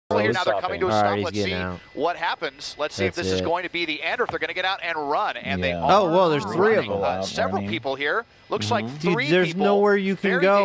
Here now they're coming to a stop. Let's see out. what happens. Let's see if this is going to be the end or if they're going to get out and run. And they are. Oh, well, there's 3 of them. Several people here. Looks like 3 Dude, there's people. nowhere you can Very go.